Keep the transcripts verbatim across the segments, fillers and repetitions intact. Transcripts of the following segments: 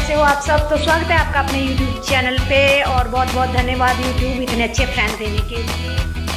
कैसे हो आप सब। तो स्वागत है आपका अपने यूट्यूब चैनल पे और बहुत बहुत धन्यवाद यूट्यूब इतने अच्छे फ्रेंड देने के लिए।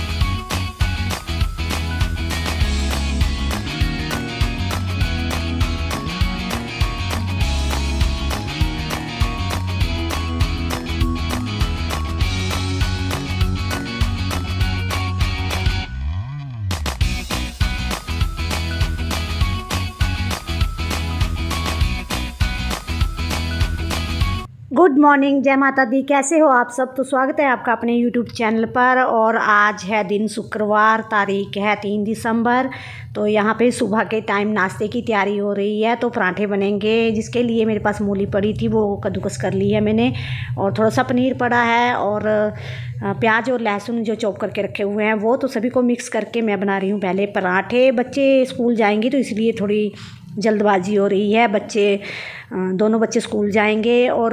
गुड मॉर्निंग, जय माता दी। कैसे हो आप सब। तो स्वागत है आपका अपने यूट्यूब चैनल पर। और आज है दिन शुक्रवार, तारीख है तीन दिसंबर। तो यहाँ पे सुबह के टाइम नाश्ते की तैयारी हो रही है। तो पराठे बनेंगे, जिसके लिए मेरे पास मूली पड़ी थी, वो कद्दूकस कर ली है मैंने। और थोड़ा सा पनीर पड़ा है और प्याज और लहसुन जो चॉप करके रखे हुए हैं वो, तो सभी को मिक्स करके मैं बना रही हूँ पहले पराठे। बच्चे स्कूल जाएंगे तो इसलिए थोड़ी जल्दबाजी हो रही है। बच्चे दोनों बच्चे स्कूल जाएंगे और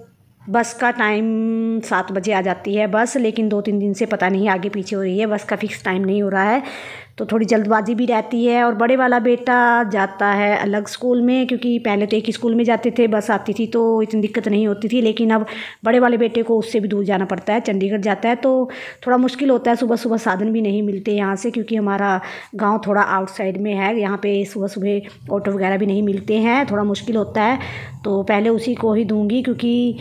बस का टाइम सात बजे आ जाती है बस, लेकिन दो तीन दिन से पता नहीं आगे पीछे हो रही है, बस का फिक्स टाइम नहीं हो रहा है। तो थोड़ी जल्दबाजी भी रहती है। और बड़े वाला बेटा जाता है अलग स्कूल में, क्योंकि पहले तो एक ही स्कूल में जाते थे, बस आती थी तो इतनी दिक्कत नहीं होती थी। लेकिन अब बड़े वाले बेटे को उससे भी दूर जाना पड़ता है, चंडीगढ़ जाता है, तो थोड़ा मुश्किल होता है। सुबह सुबह साधन भी नहीं मिलते यहाँ से, क्योंकि हमारा गाँव थोड़ा आउटसाइड में है। यहाँ पर सुबह सुबह ऑटो वगैरह भी नहीं मिलते हैं, थोड़ा मुश्किल होता है। तो पहले उसी को ही दूँगी, क्योंकि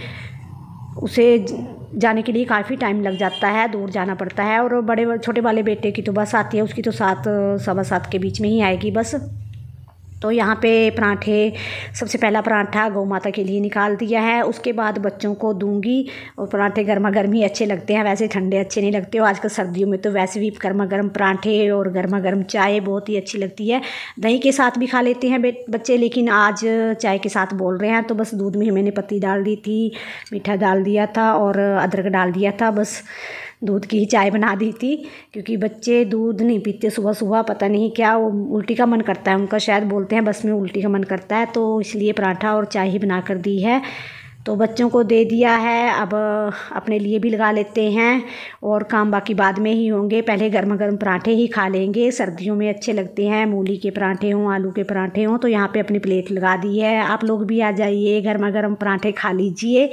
उसे जाने के लिए काफ़ी टाइम लग जाता है, दूर जाना पड़ता है। और बड़े छोटे वाले बेटे की तो बस आती है, उसकी तो सात सवा सात के बीच में ही आएगी बस। तो यहाँ पे पराठे, सबसे पहला पराठा गौ माता के लिए निकाल दिया है, उसके बाद बच्चों को दूंगी। और पराठे गर्मा गर्म ही अच्छे लगते हैं, वैसे ठंडे अच्छे नहीं लगते। और आजकल सर्दियों में तो वैसे भी गर्मा गर्म पराठे और गर्मा गर्म चाय बहुत ही अच्छी लगती है। दही के साथ भी खा लेते हैं बच्चे, लेकिन आज चाय के साथ बोल रहे हैं। तो बस दूध में मैंने पत्ती डाल दी थी, मीठा डाल दिया था और अदरक डाल दिया था, बस दूध की ही चाय बना दी थी। क्योंकि बच्चे दूध नहीं पीते सुबह सुबह, पता नहीं क्या, वो उल्टी का मन करता है उनका, शायद बोलते हैं बस में उल्टी का मन करता है, तो इसलिए पराठा और चाय ही बना कर दी है। तो बच्चों को दे दिया है, अब अपने लिए भी लगा लेते हैं और काम बाकी बाद में ही होंगे। पहले गर्मा गर्म पराठे ही खा लेंगे, सर्दियों में अच्छे लगते हैं। मूली के पराठे हों, आलू के पराठे हों। तो यहाँ पे अपनी प्लेट लगा दी है, आप लोग भी आ जाइए, गर्मा गर्म पराठे खा लीजिए।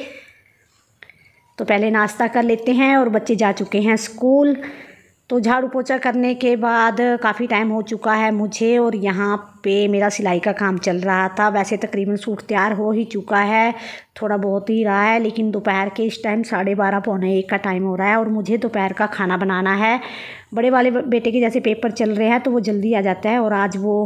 तो पहले नाश्ता कर लेते हैं और बच्चे जा चुके हैं स्कूल। तो झाड़ू पोछा करने के बाद काफ़ी टाइम हो चुका है मुझे, और यहाँ पे मेरा सिलाई का काम चल रहा था। वैसे तकरीबन सूट तैयार हो ही चुका है, थोड़ा बहुत ही रहा है, लेकिन दोपहर के इस टाइम साढ़े बारह पौने एक का टाइम हो रहा है और मुझे दोपहर का खाना बनाना है। बड़े वाले बेटे के जैसे पेपर चल रहे हैं तो वो जल्दी आ जाता है, और आज वो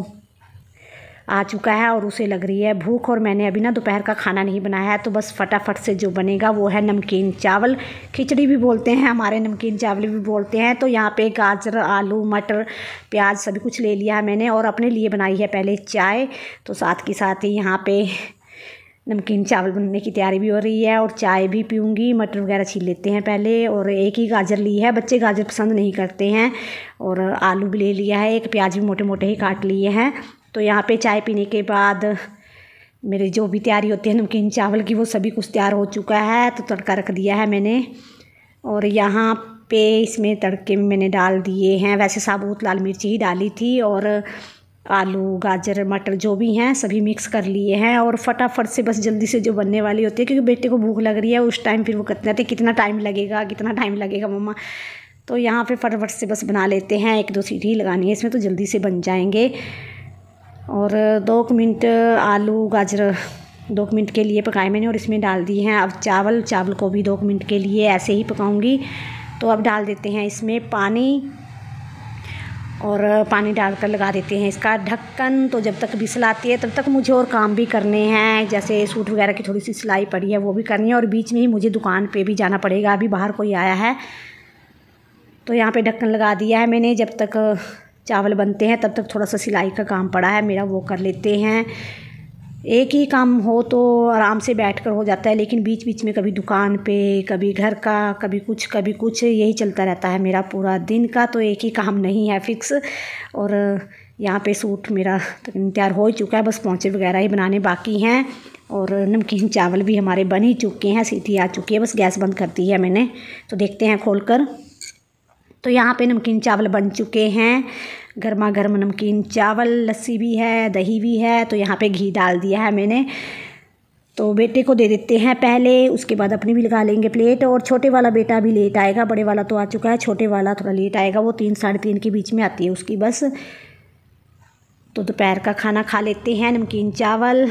आ चुका है और उसे लग रही है भूख। और मैंने अभी ना दोपहर का खाना नहीं बनाया है, तो बस फटाफट से जो बनेगा वो है नमकीन चावल। खिचड़ी भी बोलते हैं हमारे, नमकीन चावल भी बोलते हैं। तो यहाँ पे गाजर, आलू, मटर, प्याज सभी कुछ ले लिया है मैंने, और अपने लिए बनाई है पहले चाय। तो साथ के साथ ही यहाँ पे नमकीन चावल बनने की तैयारी भी हो रही है और चाय भी पीऊँगी। मटर वगैरह छील लेते हैं पहले, और एक ही गाजर ली है, बच्चे गाजर पसंद नहीं करते हैं। और आलू भी ले लिया है, एक प्याज भी मोटे मोटे ही काट लिए हैं। तो यहाँ पे चाय पीने के बाद मेरी जो भी तैयारी होती है नमकीन चावल की, वो सभी कुछ तैयार हो चुका है। तो तड़का रख दिया है मैंने, और यहाँ पे इसमें तड़के में मैंने डाल दिए हैं, वैसे साबुत लाल मिर्ची ही डाली थी, और आलू, गाजर, मटर जो भी हैं सभी मिक्स कर लिए हैं। और फटाफट से बस जल्दी से जो बनने वाली होती है, क्योंकि बेटे को भूख लग रही है उस टाइम, फिर वो कहते रहते कितना टाइम लगेगा कितना टाइम लगेगा मम्मा। तो यहाँ पे फटाफट से बस बना लेते हैं, एक दो सीटी ही लगानी है इसमें, तो जल्दी से बन जाएंगे। और दो मिनट आलू गाजर दो मिनट के लिए पकाए मैंने और इसमें डाल दिए हैं अब चावल। चावल को भी दो मिनट के लिए ऐसे ही पकाऊंगी। तो अब डाल देते हैं इसमें पानी, और पानी डालकर लगा देते हैं इसका ढक्कन। तो जब तक विसल आती है तब तक मुझे और काम भी करने हैं, जैसे सूट वगैरह की थोड़ी सी सिलाई पड़ी है वो भी करनी है, और बीच में ही मुझे दुकान पे भी जाना पड़ेगा, अभी बाहर कोई आया है। तो यहाँ पे ढक्कन लगा दिया है मैंने, जब तक चावल बनते हैं तब तक थोड़ा सा सिलाई का काम पड़ा है मेरा, वो कर लेते हैं। एक ही काम हो तो आराम से बैठकर हो जाता है, लेकिन बीच बीच में कभी दुकान पे, कभी घर का, कभी कुछ कभी कुछ, यही चलता रहता है मेरा पूरा दिन का। तो एक ही काम नहीं है फिक्स। और यहाँ पे सूट मेरा तैयार हो ही चुका है, बस पोंचे वगैरह ही बनाने बाकी हैं। और नमकीन चावल भी हमारे बन ही चुके हैं, सीटी आ चुकी है, बस गैस बंद कर दी है मैंने। तो देखते हैं खोल कर। तो यहाँ पे नमकीन चावल बन चुके हैं, गर्मा गर्म नमकीन चावल, लस्सी भी है, दही भी है। तो यहाँ पे घी डाल दिया है मैंने, तो बेटे को दे देते हैं पहले, उसके बाद अपनी भी लगा लेंगे प्लेट। और छोटे वाला बेटा भी लेट आएगा, बड़े वाला तो आ चुका है, छोटे वाला थोड़ा लेट आएगा, वो तीन साढ़े तीन के बीच में आती है उसकी बस। तो दोपहर का खाना खा लेते हैं, नमकीन चावल।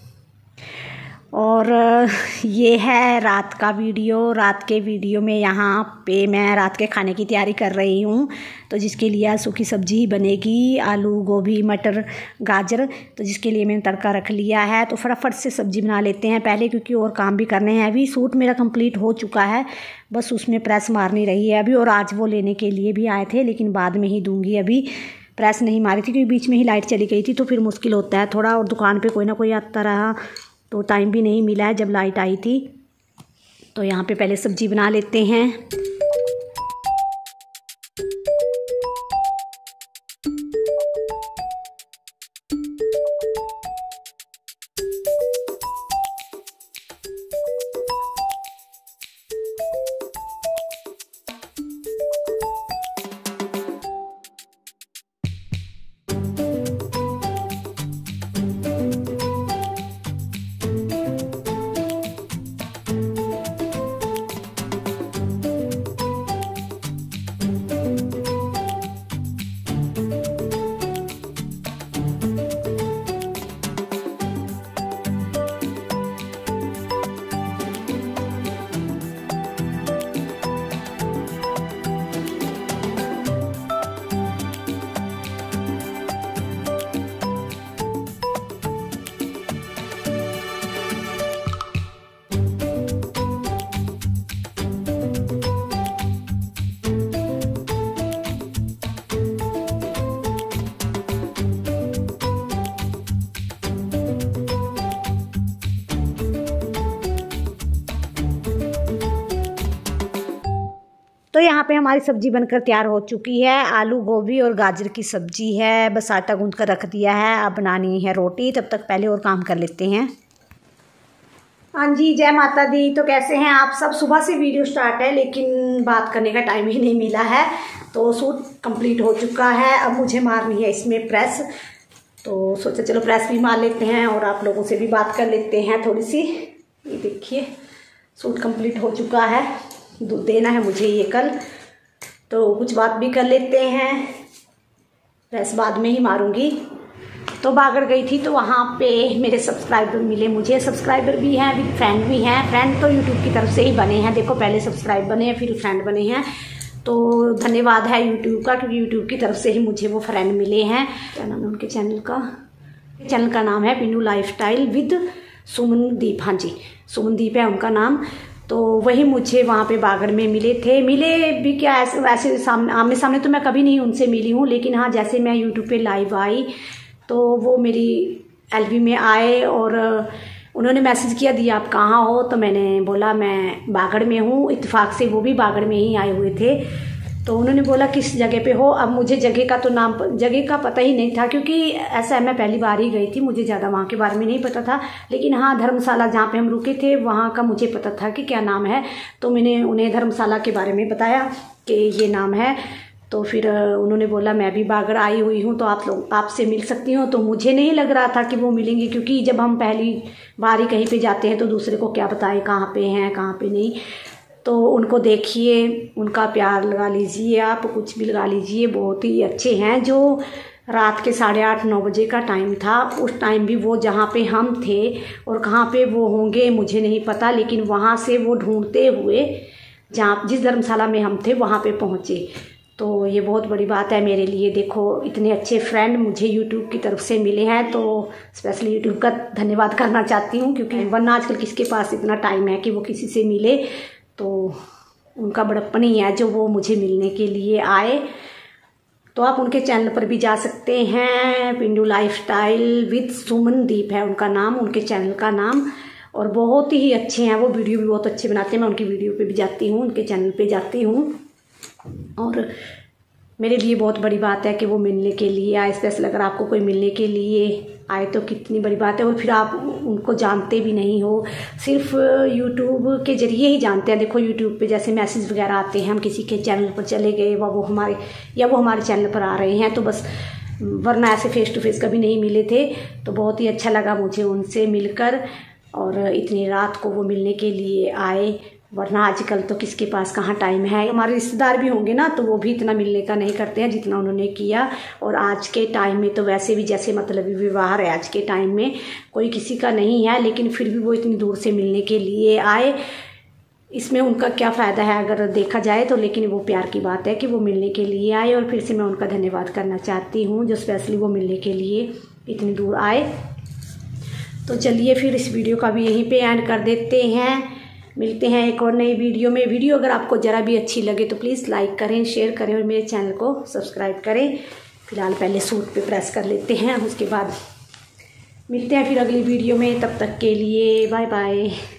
और ये है रात का वीडियो। रात के वीडियो में यहाँ पे मैं रात के खाने की तैयारी कर रही हूँ, तो जिसके लिए आज सूखी सब्जी बनेगी, आलू गोभी मटर गाजर। तो जिसके लिए मैंने तड़का रख लिया है। तो फटाफट से सब्ज़ी बना लेते हैं पहले, क्योंकि और काम भी करने हैं। अभी सूट मेरा कंप्लीट हो चुका है, बस उसमें प्रेस मारनी रही है अभी। और आज वो लेने के लिए भी आए थे, लेकिन बाद में ही दूँगी, अभी प्रेस नहीं मारी थी क्योंकि बीच में ही लाइट चली गई थी, तो फिर मुश्किल होता है थोड़ा। और दुकान पर कोई ना कोई आता रहा, तो टाइम भी नहीं मिला है जब लाइट आई थी। तो यहाँ पे पहले सब्ज़ी बना लेते हैं। तो यहाँ पे हमारी सब्ज़ी बनकर तैयार हो चुकी है। आलू गोभी और गाजर की सब्ज़ी है, बस आटा गूंथ कर रख दिया है, अब बनानी है रोटी। तब तक पहले और काम कर लेते हैं। हाँ जी, जय माता दी। तो कैसे हैं आप सब? सुबह से वीडियो स्टार्ट है, लेकिन बात करने का टाइम ही नहीं मिला है। तो सूट कंप्लीट हो चुका है, अब मुझे मारनी है इसमें प्रेस। तो सोचा चलो प्रेस भी मार लेते हैं और आप लोगों से भी बात कर लेते हैं थोड़ी सी। ये देखिए सूट कंप्लीट हो चुका है, दूध देना है मुझे ये कल, तो कुछ बात भी कर लेते हैं। प्रेस बाद में ही मारूंगी। तो बागड़ गई थी, तो वहाँ पे मेरे सब्सक्राइबर मिले मुझे। सब्सक्राइबर भी हैं, विद फ्रेंड भी हैं। फ्रेंड तो यूट्यूब की तरफ से ही बने हैं, देखो पहले सब्सक्राइब बने हैं फिर फ्रेंड बने हैं। तो धन्यवाद है यूट्यूब का, क्योंकि यूट्यूब की तरफ से ही मुझे वो फ्रेंड मिले हैं। क्या नाम है उनके चैनल का? चैनल का नाम है पिन्नू लाइफस्टाइल विद सुमनदीप। हाँ जी, सुमनदीप है उनका नाम। तो वही मुझे वहाँ पे बागड़ में मिले थे। मिले भी क्या, ऐसे वैसे सामने आमने सामने तो मैं कभी नहीं उनसे मिली हूँ, लेकिन हाँ जैसे मैं यूट्यूब पे लाइव आई तो वो मेरी एलबी में आए और उन्होंने मैसेज किया, दी आप कहाँ हो? तो मैंने बोला मैं बागड़ में हूँ। इत्तेफाक से वो भी बागड़ में ही आए हुए थे। तो उन्होंने बोला किस जगह पे हो? अब मुझे जगह का तो नाम जगह का पता ही नहीं था, क्योंकि ऐसा है मैं पहली बार ही गई थी, मुझे ज़्यादा वहाँ के बारे में नहीं पता था। लेकिन हाँ धर्मशाला जहाँ पे हम रुके थे वहाँ का मुझे पता था कि क्या नाम है। तो मैंने उन्हें धर्मशाला के बारे में बताया कि ये नाम है। तो फिर उन्होंने बोला मैं भी बागड़ आई हुई हूँ, तो आप लोग आपसे मिल सकती हो। तो मुझे नहीं लग रहा था कि वो मिलेंगे, क्योंकि जब हम पहली बार ही कहीं पे जाते हैं तो दूसरे को क्या बताएं कहाँ पे हैं कहाँ पे नहीं। तो उनको देखिए, उनका प्यार लगा लीजिए, आप कुछ भी लगा लीजिए, बहुत ही अच्छे हैं। जो रात के साढ़े आठ नौ बजे का टाइम था, उस टाइम भी वो जहाँ पे हम थे और कहाँ पे वो होंगे मुझे नहीं पता, लेकिन वहाँ से वो ढूंढते हुए जहाँ जिस धर्मशाला में हम थे वहाँ पे पहुँचे। तो ये बहुत बड़ी बात है मेरे लिए। देखो इतने अच्छे फ्रेंड मुझे यूट्यूब की तरफ से मिले हैं, तो स्पेशली यूट्यूब का धन्यवाद करना चाहती हूँ, क्योंकि वरना आजकल किसके पास इतना टाइम है कि वो किसी से मिले। तो उनका बड़प्पन ही है जो वो मुझे मिलने के लिए आए। तो आप उनके चैनल पर भी जा सकते हैं, पिन्नू लाइफस्टाइल विद सुमनदीप है उनका नाम, उनके चैनल का नाम। और बहुत ही अच्छे हैं वो, वीडियो भी बहुत अच्छे बनाते हैं। मैं उनकी वीडियो पे भी जाती हूँ, उनके चैनल पे जाती हूँ। और मेरे लिए बहुत बड़ी बात है कि वो मिलने के लिए आए। स्पेशल अगर आपको कोई मिलने के लिए आए तो कितनी बड़ी बात है। और फिर आप उनको जानते भी नहीं हो, सिर्फ यूट्यूब के ज़रिए ही जानते हैं। देखो यूट्यूब पे जैसे मैसेज वगैरह आते हैं, हम किसी के चैनल पर चले गए व वो हमारे या वो हमारे चैनल पर आ रहे हैं, तो बस, वरना ऐसे फेस टू फेस कभी नहीं मिले थे। तो बहुत ही अच्छा लगा मुझे उनसे मिलकर। और इतनी रात को वो मिलने के लिए आए, वरना आजकल तो किसके पास कहाँ टाइम है। हमारे रिश्तेदार भी होंगे ना तो वो भी इतना मिलने का नहीं करते हैं जितना उन्होंने किया। और आज के टाइम में तो वैसे भी जैसे मतलब विवाह है आज के टाइम में कोई किसी का नहीं है, लेकिन फिर भी वो इतनी दूर से मिलने के लिए आए। इसमें उनका क्या फ़ायदा है अगर देखा जाए तो, लेकिन वो प्यार की बात है कि वो मिलने के लिए आए। और फिर से मैं उनका धन्यवाद करना चाहती हूँ जो स्पेशली वो मिलने के लिए इतनी दूर आए। तो चलिए फिर इस वीडियो का भी यहीं पे एंड कर देते हैं। मिलते हैं एक और नई वीडियो में। वीडियो अगर आपको ज़रा भी अच्छी लगे तो प्लीज़ लाइक करें, शेयर करें और मेरे चैनल को सब्सक्राइब करें। फिलहाल पहले सूट पे प्रेस कर लेते हैं, उसके बाद मिलते हैं फिर अगली वीडियो में। तब तक के लिए बाय बाय।